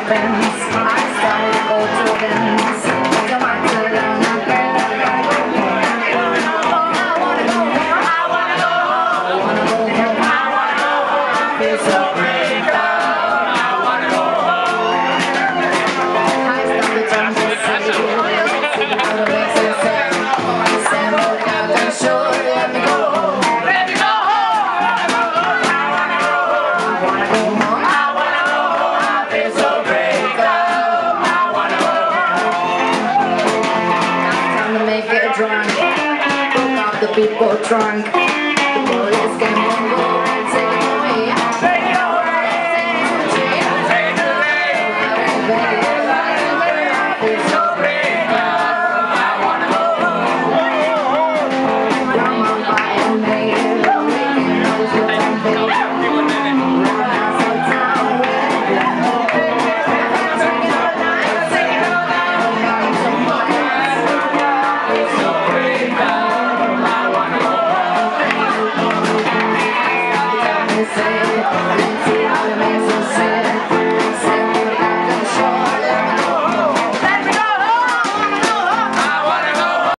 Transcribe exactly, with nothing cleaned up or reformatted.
happens. I started to go to events. Don't want to learn nothing. Oh, I wanna go home. I wanna go home. I wanna go home. I wanna go home. I feel so great. I wanna go home. I stop the time to see you. See how the rest is set. Stand up and show. Let me go home. Let me go home. I wanna go home. I wanna go home. I wanna go home. I feel so great. I wanna go home. Time to make it drunk. Broke off the people drunk. The police came over and take it away. Take it away. Take it away. I feel so great. I wanna go home. Grandma buying me. Making those with something. Run outside town. Drinking all night. Singing all night. Got some money. I feel so great. I wanna go home. Say